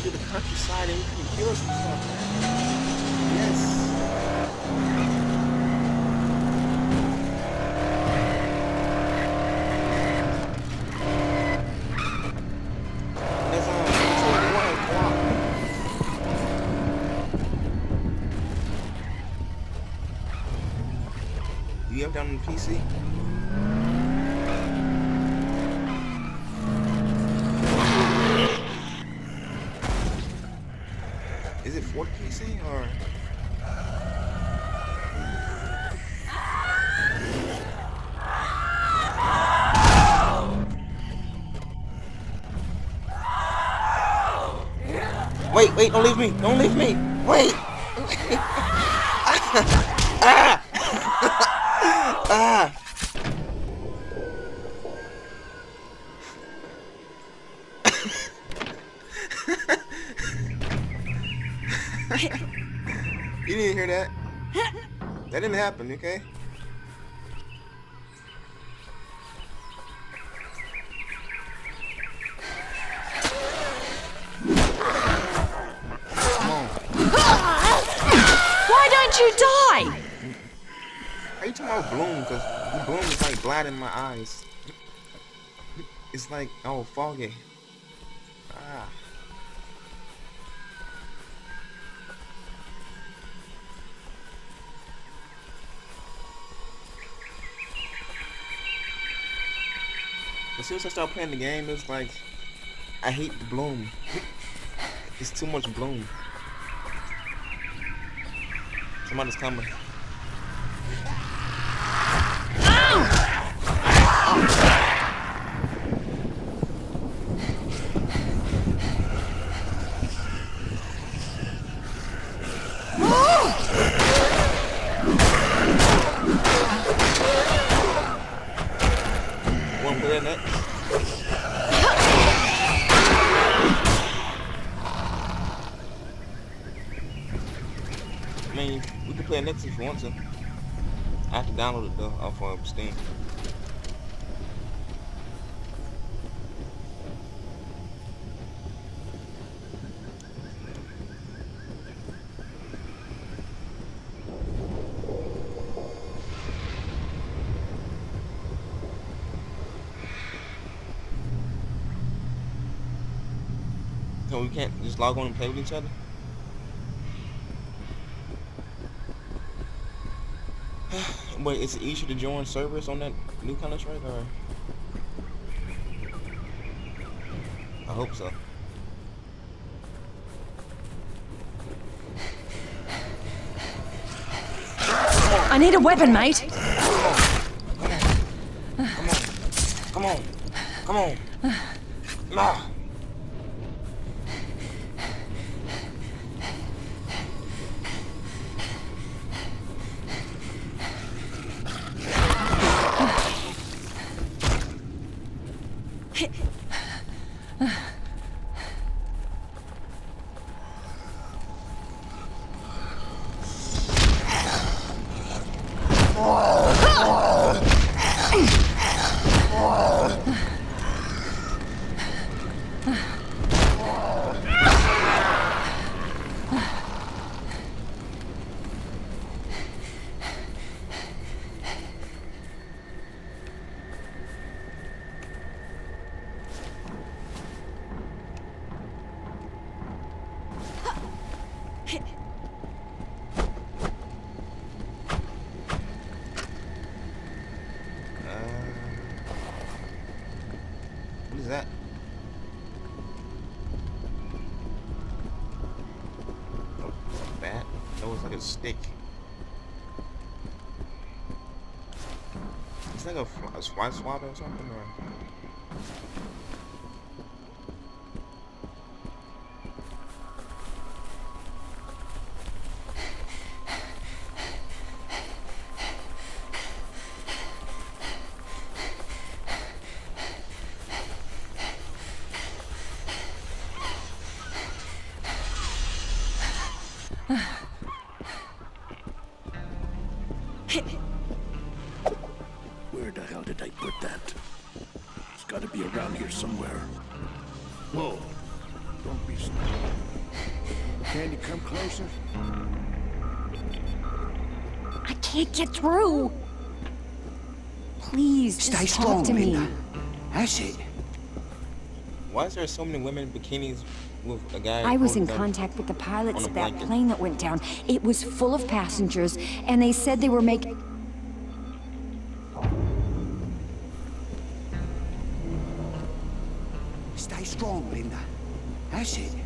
through the countryside and we can kill some stuff, man. Yes. You have done on the PC? Is it for the PC or? Wait, don't leave me! Don't leave me! Wait! Ah! Ah! You didn't hear that? That didn't happen, okay? Come on. Why don't you die? Are you talking about Bloom? Because Bloom is like blinding my eyes. It's like, oh, foggy. Ah. As soon as I start playing the game, it's like, I hate the Bloom. It's too much Bloom. Somebody's coming. One play in it. I mean, we can play it next if you want to. I have to download it though off of Steam. So we can't just log on and play with each other? Wait, is it easier to join servers on that new Counter-Strike, or? I hope so. I need a weapon, mate. Come on. Come on. Ah. What is that? Oh, it's a bat? That looks like a stick. It's like a swat swab or something, or? Where the hell did I put that? It's gotta be around here somewhere. Whoa. Don't be stupid. Can you come closer? I can't get through. Please, Stay just strong, talk to me. Linda. That's it. Why is there so many women in bikinis with a guy? I was in holding them contact with the pilots on a of that blanket? plane that went down. It was full of passengers, and they said they were making... Stay strong, Linda. That's it.